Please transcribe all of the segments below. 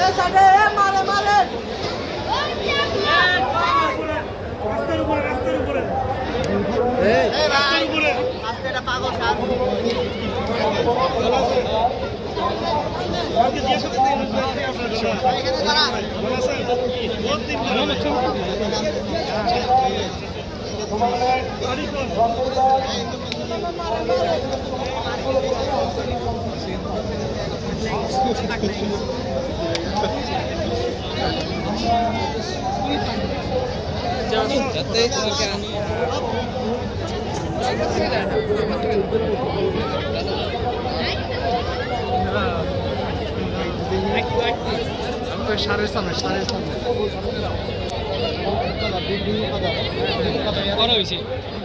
সারের সামনে করা হয়েছে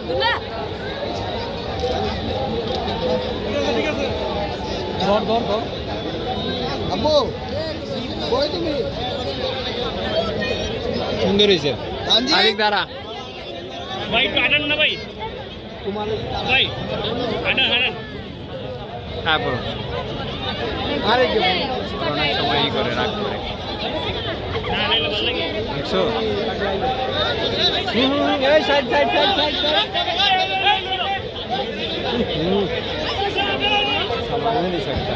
ধর ধর ধর আব্বু কই তুমি সুন্দর হয়েছে আরেক দাঁড়া ভাই আটান না ভাই তোমার ভাই আটান হ্যাঁ বলো আরে কি অনেক সময় করে রাখ করে না না ভালো লাগে 100 এই সাইড সামনে नहीं सकता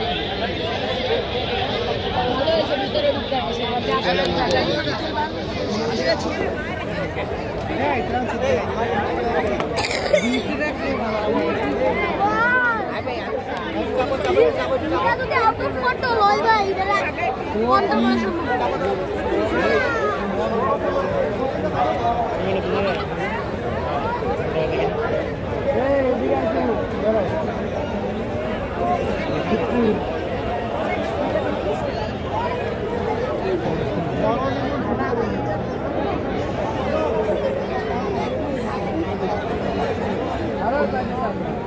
फोटो लय भाई इधर कौन समझ